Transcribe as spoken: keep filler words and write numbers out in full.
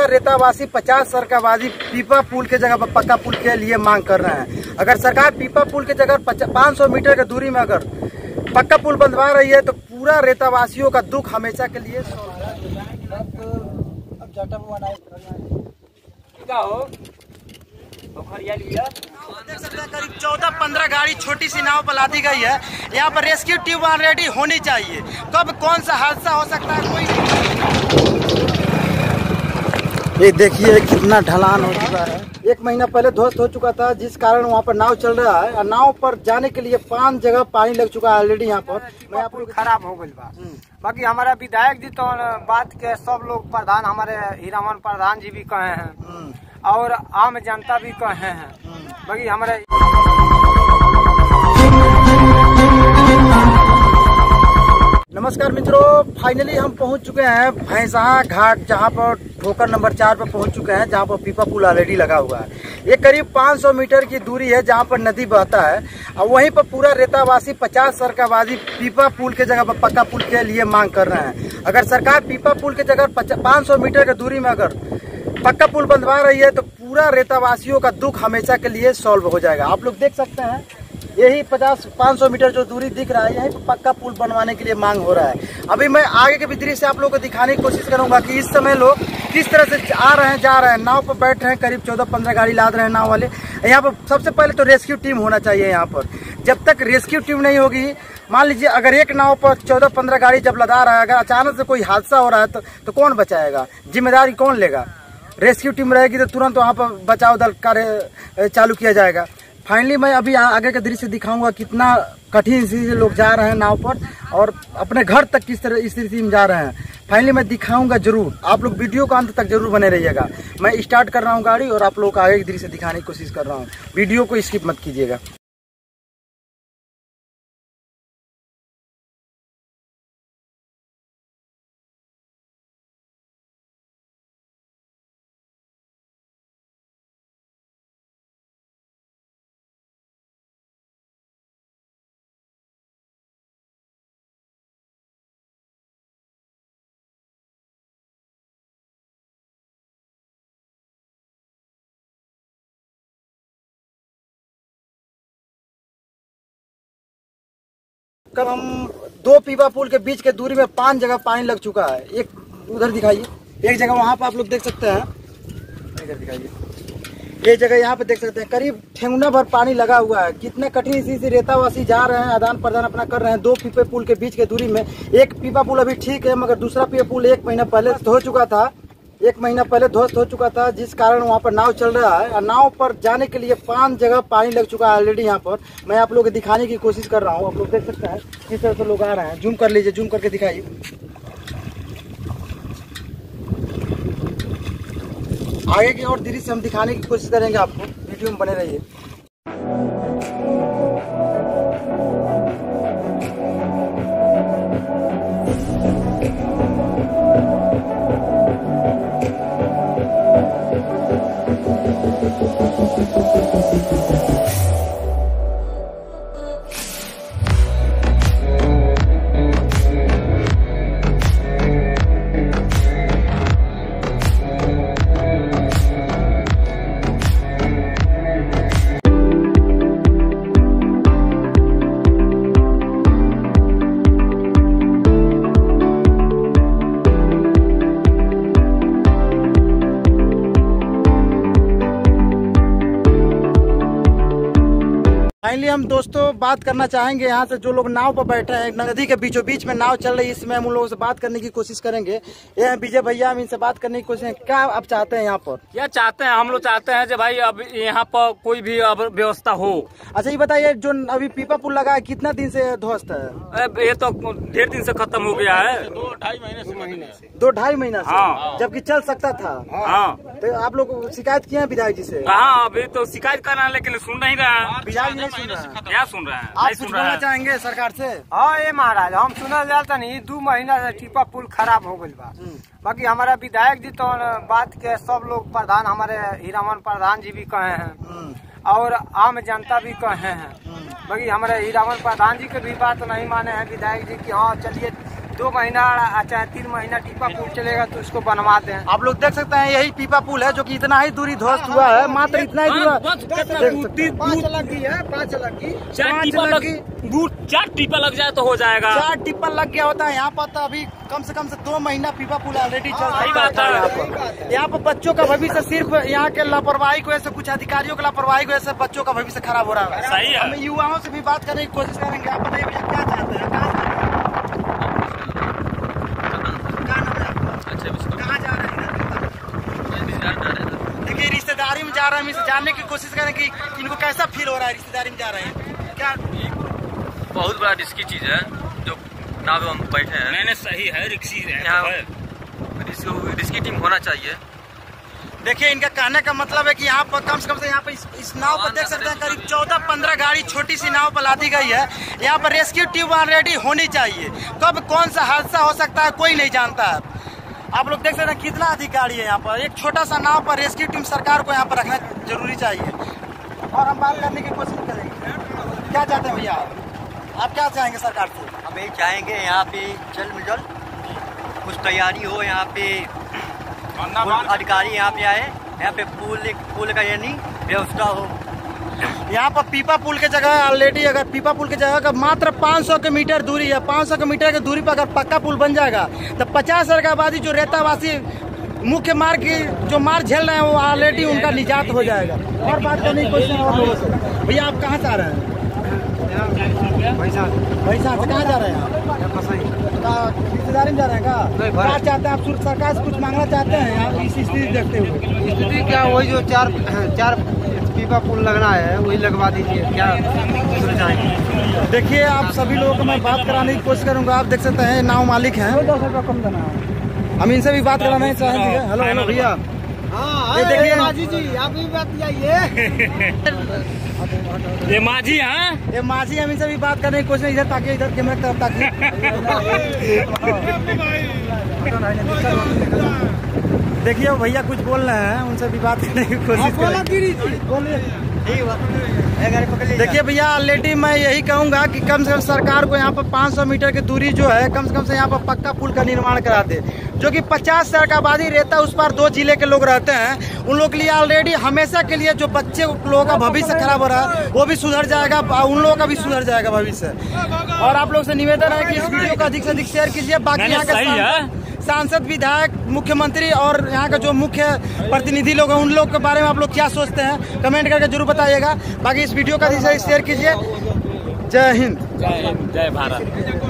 पूरा रेतावासी पचास सरकाबाजी पीपा पुल के जगह पर पक्का पुल के लिए मांग कर रहे हैं। अगर सरकार पीपा पुल के जगह पाँच सौ मीटर की दूरी में अगर पक्का पुल बनवा रही है तो पूरा रेतावासियों का दुख हमेशा के लिए देख सकते हैं करीब चौदह पंद्रह गाड़ी छोटी सी नाव पर लादी गई है। यहाँ पर रेस्क्यू टीम ऑलरेडी होनी चाहिए। कब कौन सा हादसा हो सकता है कोई ये देखिए कितना ढलान हो चुका है। एक महीना पहले ध्वस्त हो चुका था जिस कारण वहाँ पर नाव चल रहा है। नाव पर जाने के लिए पांच जगह पानी लग चुका है ऑलरेडी। यहाँ पर मैं आपको खराब हो गई बा। बाकी हमारा विधायक जी तो बात के सब लोग प्रधान हमारे हीरामन प्रधान जी भी कहे हैं और आम जनता भी कहे हैं। बाकी हमारे नमस्कार मित्रों, फाइनली हम पहुंच चुके हैं भैंसहा घाट, जहां पर ठोकर नंबर चार पर पहुंच चुके हैं, जहां पर पीपा पुल ऑलरेडी लगा हुआ है। ये करीब पाँच सौ मीटर की दूरी है जहां पर नदी बहता है और वहीं पर पूरा रेतावासी पचास सरकाबाजी पीपा पुल के जगह पर पक्का पुल के लिए मांग कर रहे हैं। अगर सरकार पीपा पुल के जगह पाँच सौ मीटर की दूरी में अगर पक्का पुल बनवा रही है तो पूरा रेतावासियों का दुख हमेशा के लिए सॉल्व हो जाएगा। आप लोग देख सकते हैं यही पचास पाँच सौ मीटर जो दूरी दिख रहा है यही पक्का पुल बनवाने के लिए मांग हो रहा है। अभी मैं आगे के भी दृश्य से आप लोगों को दिखाने की कोशिश करूंगा कि इस समय लोग किस तरह से आ रहे हैं जा रहे हैं। नाव पर बैठ रहे हैं, करीब चौदह पंद्रह गाड़ी लाद रहे हैं नाव वाले। यहाँ पर सबसे पहले तो रेस्क्यू टीम होना चाहिए। यहाँ पर जब तक रेस्क्यू टीम नहीं होगी, मान लीजिए अगर एक नाव पर चौदह पंद्रह गाड़ी जब लदा रहा है, अगर अचानक से कोई हादसा हो रहा है तो, तो कौन बचाएगा, जिम्मेदारी कौन लेगा? रेस्क्यू टीम रहेगी तो तुरंत वहाँ पर बचाव दल कार्य चालू किया जाएगा। फाइनली मैं अभी आगे का दृश्य दिखाऊंगा कितना कठिन स्थिति से लोग जा रहे हैं नाव पर और अपने घर तक किस तरह स्थिति में जा रहे हैं। फाइनली मैं दिखाऊंगा जरूर, आप लोग वीडियो को अंत तक जरूर बने रहिएगा। मैं स्टार्ट कर रहा हूँ गाड़ी और आप लोग को आगे के दृश्य दिखाने की कोशिश कर रहा हूँ। वीडियो को स्किप मत कीजिएगा। कब हम दो पीपा पुल के बीच के दूरी में पांच जगह पानी लग चुका है। एक उधर दिखाइए, एक जगह वहां पर आप लोग देख सकते हैं, इधर दिखाइए, एक जगह यहाँ पे देख सकते हैं करीब ठेंगुना भर पानी लगा हुआ है। कितने कठिन स्थिति से रेतावासी जा रहे हैं, आदान प्रदान अपना कर रहे हैं। दो पीपे पुल के बीच के दूरी में एक पीपा पुल अभी ठीक है, मगर दूसरा पीपा पुल एक महीना पहले हो चुका था एक महीना पहले ध्वस्त हो चुका था जिस कारण वहाँ पर नाव चल रहा है। और नाव पर जाने के लिए पांच जगह पानी लग चुका है ऑलरेडी। यहाँ पर मैं आप लोगों को दिखाने की कोशिश कर रहा हूँ। आप लोग देख सकते हैं किस तरह से लोग आ रहे हैं। जूम कर लीजिए, जूम करके दिखाइए। आगे की और दृश्य हम दिखाने की कोशिश करेंगे आपको, वीडियो में बने रहिए। फाइनली हम दोस्तों बात करना चाहेंगे यहाँ से जो लोग नाव पर बैठे हैं, नदी के बीचों बीच में नाव चल रही है। इसमें हम उन लोगों से बात करने की कोशिश करेंगे। ये हैं विजय भैया, हम इनसे बात करने की कोशिश करेंगे। क्या आप चाहते हैं यहाँ पर? क्या चाहते हैं, हम लोग चाहते हैं कि भाई अब यहाँ पर कोई भी अब व्यवस्था हो। अच्छा ये बताइए, जो अभी पीपा पुल लगा है कितना दिन से ध्वस्त है? ये तो डेढ़ दिन से खत्म हो गया है, दो ढाई महीने से महीने से दो ढाई महीना से, हाँ। जबकि चल सकता था। हाँ, तो आप लोग शिकायत किए हैं विधायक जी से? कहाँ, अभी तो शिकायत कर रहे हैं लेकिन सुन नहीं रहा है। विधायक नहीं सुन रहा है। क्या सुन रहे हैं? आप नहीं कुछ सुन रहे बोलना हैं। चाहेंगे सरकार से? हाँ ये महाराज, हम सुनल जाता नहीं दो महीना से टीपा पुल खराब हो गई बा। बाकी हमारा विधायक जी तो बात के सब लोग प्रधान हमारे हीरामन प्रधान जी भी कहे हैं और आम जनता भी कहे हैं। बाकी हमारे हीरामन प्रधान जी के भी बात नहीं माने हैं विधायक जी की हाँ चलिए दो महीना चाहे तीन महीना टीपा पुल चलेगा तो उसको बनवा दें। आप लोग देख सकते हैं यही पीपा पुल है जो कि इतना ही दूरी ध्वस्त हुआ है, मात्र इतना ही दूर पाँच लाख की है, पाँच लाख की चार टिप्पा लग चार टिप्पा लग जाए तो हो जाएगा। चार टिप्पा लग गया होता है यहाँ पर, तो अभी कम से कम से दो महीना पीपा पुल ऑलरेडी चल रहा है। यहाँ पर यहाँ पर बच्चों का भविष्य सिर्फ यहाँ के लापरवाही की वजह से, कुछ अधिकारियों की लापरवाही की वजह से बच्चों का भविष्य खराब हो रहा है। सही है। हम युवाओं से भी बात करने की कोशिश करेंगे। आप बताइए भैया क्या चाहते हैं, कहाँ जा रहे हैं? देखिए रिश्तेदारी में जा रहे हैं, हम इसे जानने की कोशिश करें कि इनको कैसा फील हो रहा है रिश्तेदारी में जा रहे हैं। क्या बहुत बड़ा रिस्की चीज है जो नाव में हम बैठे हैं। मैंने सही है, रिक्सी यहाँ रिस्की टीम होना चाहिए। देखिए इनका कहने का मतलब है कि यहाँ पर कम से कम से यहाँ पर इस, इस नाव पर देख सकते हैं करीब चौदह पंद्रह गाड़ी छोटी सी नाव पर लादी गई है। यहाँ पर रेस्क्यू टीम ऑलरेडी होनी चाहिए। कब कौन सा हादसा हो सकता है कोई नहीं जानता है। आप लोग देख सकते हैं कितना अधिक गाड़ी है यहाँ पर। एक छोटा सा नाव पर रेस्क्यू टीम सरकार को यहाँ पर रखना जरूरी चाहिए। और हम बात करने की कोशिश करेंगे। क्या चाहते हैं भैया, आप क्या चाहेंगे सरकार से? हम यही चाहेंगे यहाँ पे जल्द में जल्द कुछ तैयारी हो, यहाँ पे अधिकारी यहाँ पे आए, यहाँ पे पुल पुल का यानी व्यवस्था हो। यहाँ पर पीपा पुल के जगह ऑलरेडी, अगर पीपा पुल की जगह का मात्र पाँच सौ के मीटर दूरी है, पाँच सौ के मीटर की दूरी पर अगर पक्का पुल बन जाएगा तो पचास हजार की आबादी जो रेतावासी मुख्य मार्ग की जो मार झेल रहे हैं वो ऑलरेडी उनका निजात हो जाएगा। और बात करने की कोशिश और लोगों से। भैया आप कहाँ जा रहे हैं? भैसा से कहाँ जा रहे हैं? रिश्तेदारी में जा रहे हैं क्या? क्या चाहते हैं आप? सरकार से कुछ मांगना चाहते हैं आप इस स्थिति देखते हुए? स्थिति क्या, वही जो चार चार पीपा पुल लगना है वही लगवा दीजिए। क्या सुविधाएं? देखिए आप सभी लोगों को मैं बात कराने की कोशिश करूंगा। आप देख सकते हैं नाव मालिक हैं, हम इनसे भी बात कराना चाहेंगे। हेलो हेलो भैया, हाँ देखिए माजी जी आप भी बात जाइए। ये माजी हैं, ये माजी, हम इनसे भी बात करने की कोशिश इधर ताकि इधर कैमरे की तरफ ताकि देखिए भैया कुछ बोल रहे हैं, उनसे भी बात करने की कोशिश करें। देखिए भैया ऑलरेडी मैं यही कहूंगा कि कम से कम सरकार को यहाँ पर पाँच सौ मीटर की दूरी जो है कम से कम से यहाँ पर पक्का पुल का निर्माण करा दे, जो कि पचास हजार का आबादी रहता है, उस पर दो जिले के लोग रहते हैं। उन लोगों के लिए ऑलरेडी हमेशा के लिए जो बच्चे लोगों का भविष्य खराब हो रहा है वो भी सुधर जाएगा, उन लोगों का भी सुधर जाएगा भविष्य। और आप लोग से निवेदन है कि इस वीडियो को अधिक से अधिक शेयर कीजिए। बाकी यहाँ के सांसद, विधायक, मुख्यमंत्री और यहाँ का जो मुख्य प्रतिनिधि लोग हैं उन लोग के बारे में आप लोग क्या सोचते हैं कमेंट करके जरूर बताइएगा। बाकी इस वीडियो का अधिक से अधिक शेयर कीजिए। जय हिंद, जय हिंद, जय भारत।